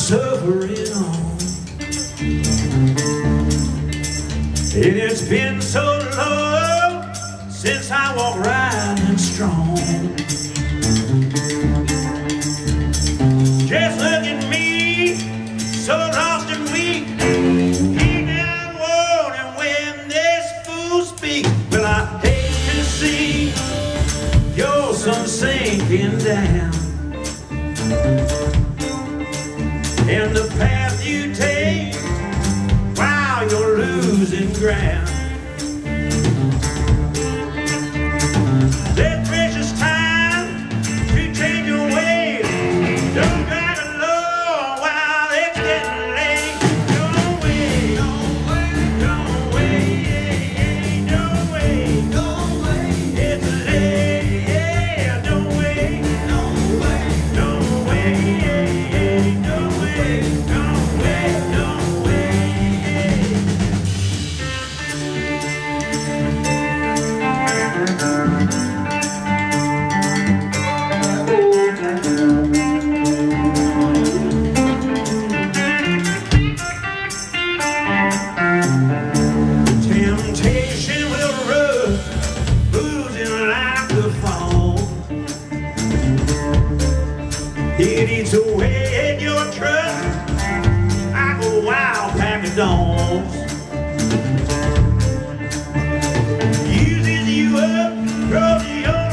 suffering on. And it's been so long since I walked riding strong. Just look at me, so lost and weak, deep down worn, and when this fool speaks, well, I hate to see your sun sinking down, and the path you take while you're losing ground. There's precious time to change your ways. Don't drag along while it's getting late. Don't wait, don't wait, don't wait, don't wait, don't wait. It's late, yeah, don't wait, don't wait, don't wait, don't wait, don't wait, don't wait. Temptation will run, losing like the phone. It eats away at your trust like a wild pack of dogs. Uses you up, throws you on.